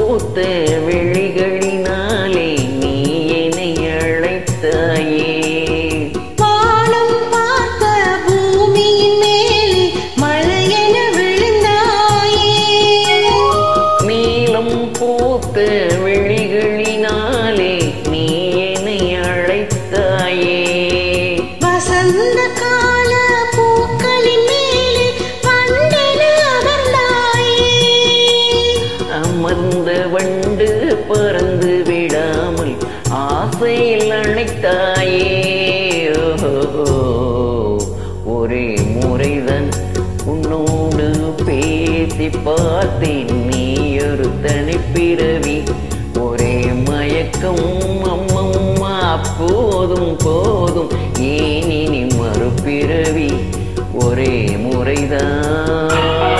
பூத்த விழிகளினாலே நீ என்னை அழைத்தாயே. வானம் பார்த்த பூமியின் மேலே மழையென விழுந்தாயே. நீலம் பூத்த விழிகளினாலே நீ என்னை அழைத்தாயே. வசந்த கால பூக்களின் மேலே வண்டென அமர்ந்தாயே. அமர்ந்த வண்டு பறந்து விடாமல் ஆசையில் அணைத்தாயே. ஒரே முறைதான் உன்னோடு பேசி பார்த்தேன், நீ ஒரு தனிப்பிறவி. ஒரே மயக்கம் அம்மம்மா, போதும் போதும் ஏன் இனி மறுபிறவி. ஒரே முறைதான்.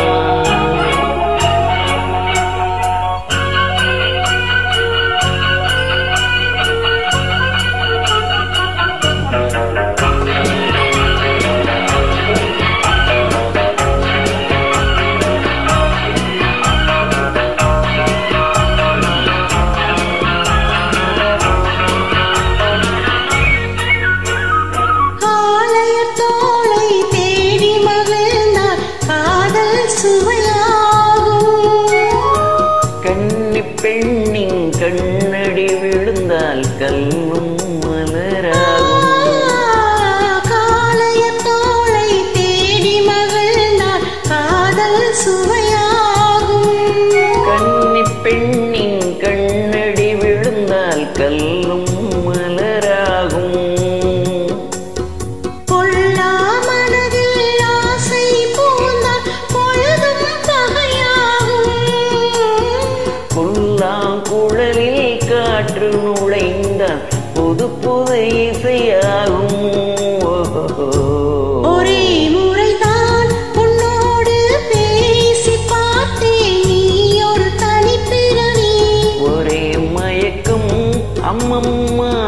பெண்ணின் கண்ணடி விழுந்தால் கல்லும் மலராகும். காளையத்தோளை தேடி மகிழ்ந்தால் காதல் சுவையாகும். கன்னி பெண்ணின் கண்ணடி விழுந்தால் கல்லும் மலராகும். பொல்லா மனதில் ஆசை பூந்தால் பொழுதும் பகையாகும். புல்லாங்குழலில் காற்று நுழைந்தால் புது புது இசையாகும். ஒரே முறைதான் உன்னோடு பேசி பார்த்தேன், நீ ஒரு தனிப்பிறவி. ஒரே மயக்கம் அம்மம்மா,